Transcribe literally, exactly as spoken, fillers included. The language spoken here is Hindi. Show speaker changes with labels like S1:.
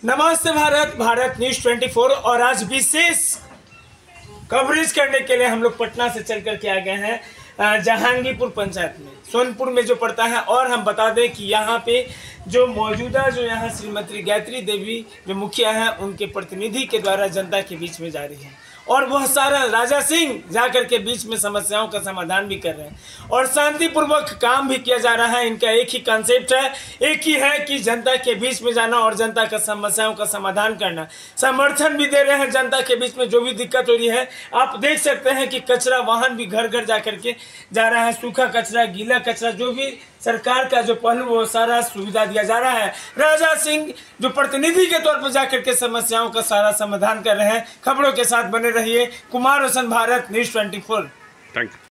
S1: नमस्ते भारत, भारत न्यूज चौबीस और आज विशेष कवरेज करने के लिए हम लोग पटना से चल कर के आ गए हैं जहांगीरपुर पंचायत में, सोनपुर में जो पड़ता है। और हम बता दें कि यहाँ पे जो मौजूदा जो यहाँ श्रीमती गायत्री देवी जो मुखिया हैं, उनके प्रतिनिधि के द्वारा जनता के बीच में जा रही है और वह सारा राजा सिंह जाकर के बीच में समस्याओं का समाधान भी कर रहे हैं और शांतिपूर्वक काम भी किया जा रहा है। इनका एक ही कॉन्सेप्ट है, एक ही है कि जनता के बीच में जाना और जनता का समस्याओं का समाधान करना। समर्थन भी दे रहे हैं जनता के बीच में जो भी दिक्कत हो रही है। आप देख सकते हैं कि कचरा वाहन भी घर घर जा करके जा रहा है, सूखा कचरा, गीला कचरा, जो भी सरकार का जो पहलू वो सारा सुविधा दिया जा रहा है। राजा सिंह जो प्रतिनिधि के तौर पर जाकर के समस्याओं का सारा समाधान कर रहे हैं। खबरों के साथ बने रहिए। कुमार रोशन, भारत न्यूज चौबीस।
S2: Thank you.